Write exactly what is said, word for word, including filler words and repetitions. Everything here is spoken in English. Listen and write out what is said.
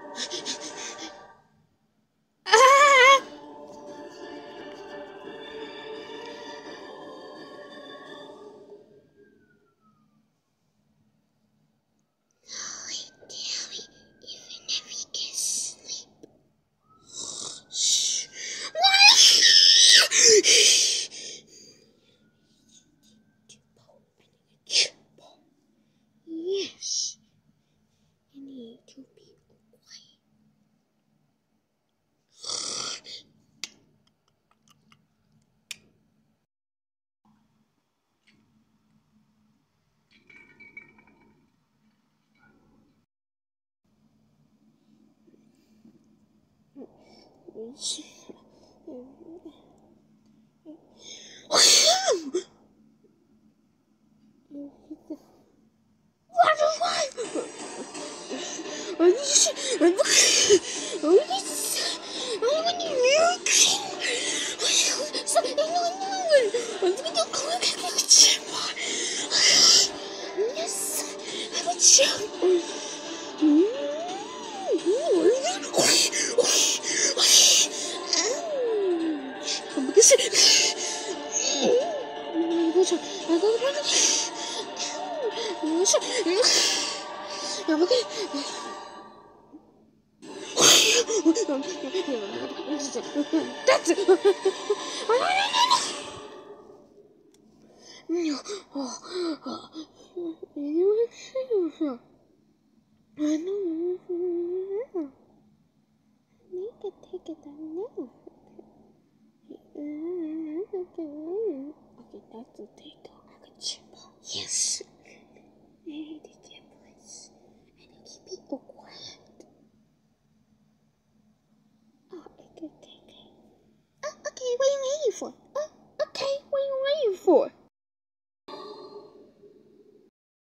Ah! Yes, you need to be quiet. That's it. No. Oh, oh. I know. I need to take it down now. Okay, that's the take off. I can chip off. Yes. I need to get place. I need to keep people quiet. Oh, okay, okay, okay. Oh, okay, what are you waiting for? Oh, okay, what are you waiting for?